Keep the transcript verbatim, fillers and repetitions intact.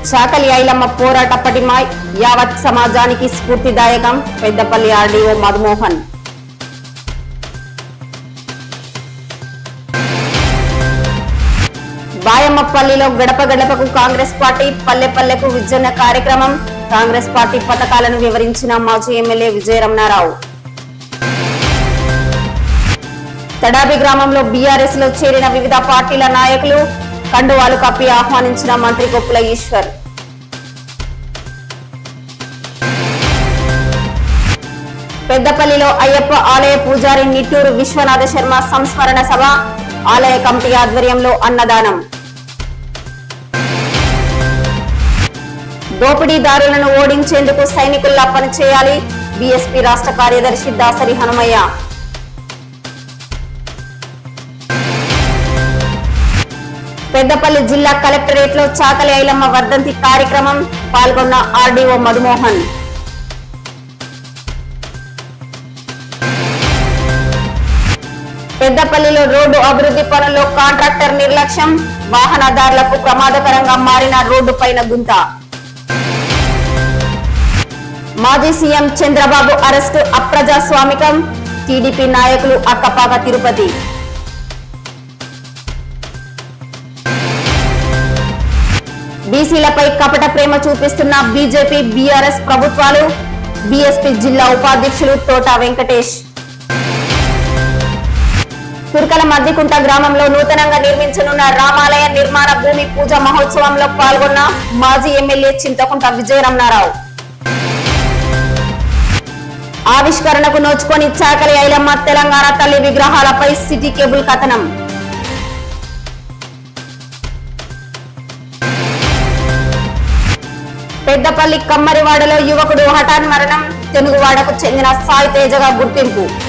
చాకలి ఐలమ్మ పోరాట పటిమ యావత్ సమాజానికి స్ఫూర్తిదాయకం. పెద్దపల్లి ఆర్డీఓ మధుమోహన్. బాయమ్మపల్లిలో గడప గడపకు కాంగ్రెస్ పార్టీ, పల్లె పల్లెకు విజన కార్యక్రమం. కాంగ్రెస్ పార్టీ పథకాలను వివరించిన మాజీ ఎమ్మెల్యే విజయరమణారావు. తడాబి గ్రామంలో బీఆర్ఎస్ లో చేరిన వివిధ పార్టీల నాయకులు. కండువాలు కప్పి ఆహ్వానించిన మంత్రి కొప్పుల ఈశ్వర్. పెద్దపల్లిలో అయ్యప్ప ఆలయ పూజారి నిట్టూరు విశ్వనాథ శర్మ సంస్మరణ సభ. ఆలయ కమిటీ ఆధ్వర్యంలో అన్నదానం. దోపిడీదారులను ఓడించేందుకు సైనికుల్లా పనిచేయాలి. బీఎస్పీ రాష్ట్ర కార్యదర్శి దాసరి హనుమయ్య. పెద్దపల్లి జిల్లా కలెక్టరేట్ లో చాకలి ఐలమ్మ వర్ధంతి కార్యక్రమం. పాల్గొన్న ఆర్డీఓ మధుమోహన్. పెద్దపల్లిలో రోడ్డు అభివృద్ధి పనుల్లో కాంట్రాక్టర్ నిర్లక్ష్యం. వాహనదారులకు ప్రమాదకరంగా మారిన రోడ్డు పైన గుంత. మాజీ సీఎం చంద్రబాబు అరెస్టు అప్రజాస్వామికం. టీడీపీ నాయకులు అక్కపాక తిరుపతి. బీసీలపై కపట ప్రేమ చూపిస్తున్న బీజేపీ బీఆర్ఎస్ ప్రభుత్వాలు. బీఎస్పీ జిల్లా ఉపాధ్యక్షులు తోట వెంకటేష్. తుర్కల మద్దికుంట గ్రామంలో నూతనంగా నిర్మించనున్న రామాలయ నిర్మాణ భూమి పూజ మహోత్సవంలో పాల్గొన్న మాజీ ఎమ్మెల్యే చింతకుంట విజయరమణారావు. ఆవిష్కరణకు నోచుకొని చాకలి ఐలమ్మ తెలంగాణ తల్లి విగ్రహాలపై సిటీ కేబుల్ కథనం. పెద్దపల్లి కమ్మరివాడలో యువకుడు హఠాన్ మరణం. తెలుగువాడకు చెందిన సాయి తేజగా గుర్తింపు.